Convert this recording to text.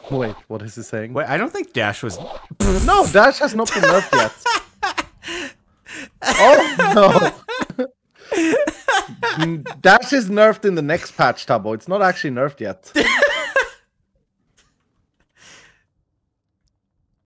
Wait, what is he saying? Wait, I don't think Dash was. No, Dash has not been nerfed yet. Oh no! Dash is nerfed in the next patch, Tubbo. It's not actually nerfed yet.